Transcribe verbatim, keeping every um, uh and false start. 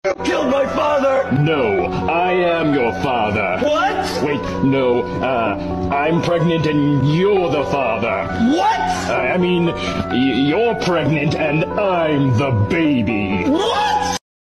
You killed my father! No, I am your father. What? Wait, no, uh, I'm pregnant and you're the father. What? I mean, y- you're pregnant and I'm the baby. What?